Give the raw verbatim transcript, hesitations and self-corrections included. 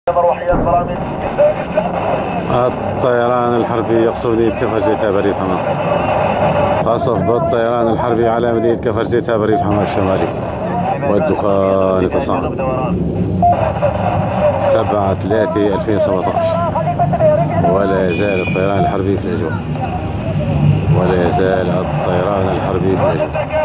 الطيران الحربي يقصف مدينة كفر زيتها بريف حماه. قصف بالطيران الحربي على مدينة كفر زيتها بريف حماه الشمالي، والدخان يتصاعد. سبعة ثلاثة ألفين وسبعة عشر، ولا يزال الطيران الحربي في الأجواء، ولا يزال الطيران الحربي في الأجواء.